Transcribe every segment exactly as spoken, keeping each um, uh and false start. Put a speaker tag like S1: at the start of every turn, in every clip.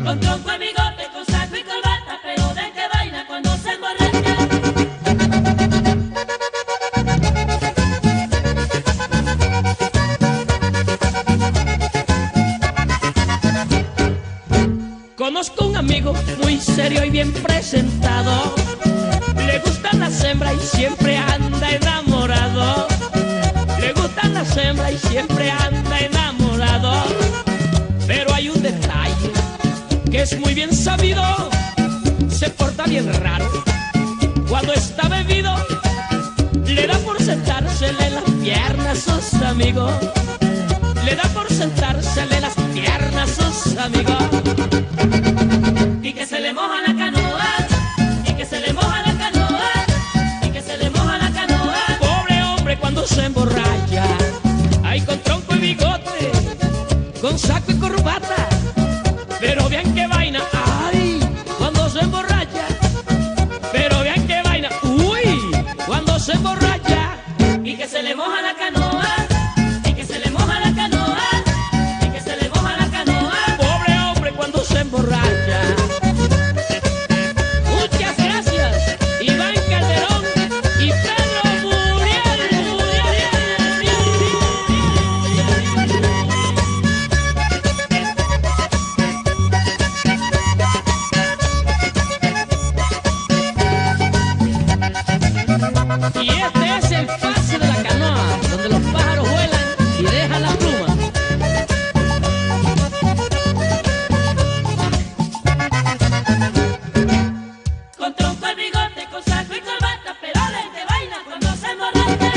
S1: con tronco y bigote, con saco y corbata, pero de qué vaina cuando se emborracha.
S2: Conozco un amigo muy serio y bien presentado. Le gustan las hembras y siempre anda enamorado. Le gustan las hembras y siempre anda enamorado. Pero hay un detalle que es muy bien sabido. Se porta bien raro. Cuando está bebido, le da por sentársele en las piernas a sus amigos. Le da por sentársele en las piernas a sus amigos.
S1: Y que se le moja la canoa, y que se le moja la canoa, y que se le moja la canoa.
S2: Pobre hombre cuando se emborracha, ay, con tronco y bigote, con saco y corbata, pero vean qué vaina, ay, cuando se emborracha, pero vean qué vaina, uy, cuando se emborracha.
S1: Y que se le moja la canoa, y que se le moja la canoa, y que se le moja la canoa.
S2: Pobre hombre cuando se emborracha. Muchas gracias, Iván Calderón y Pedro Muriel. Y este es el pase de la canoa, donde los pájaros vuelan y dejan la pluma.
S1: Con tronco y bigote, con saco y corbata, pero de qué vaina cuando se emborracha.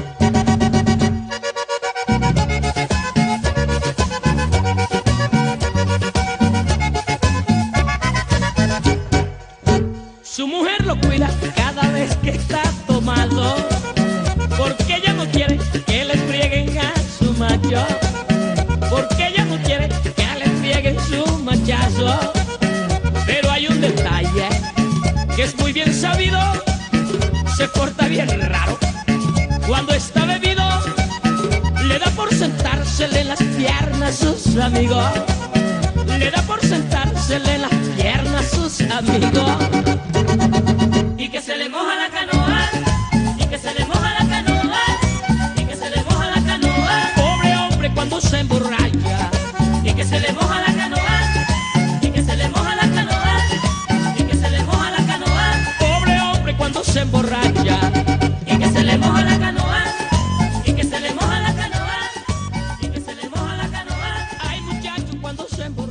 S2: Su mujer lo cuida cada vez que está tomado, porque ella no quiere que le frieguen a su macho, porque ella no quiere que le frieguen su machazo. Pero hay un detalle que es muy bien sabido, se porta bien raro. Cuando está bebido, le da por sentársele en las piernas a sus amigos. Le da por sentársele en las piernas a sus amigos.
S1: Y que se le moja la canoa, y que se le moja la canoa, y que se le moja la canoa.
S2: Pobre hombre cuando se emborracha.
S1: Y que se le moja la canoa, y que se le moja la canoa, y que se le moja la canoa.
S2: Pobre hombre cuando se emborracha.
S1: Y que se le moja la canoa, y que se le moja la canoa, y que se le moja la canoa.
S2: Ay, muchacho, cuando se emborracha.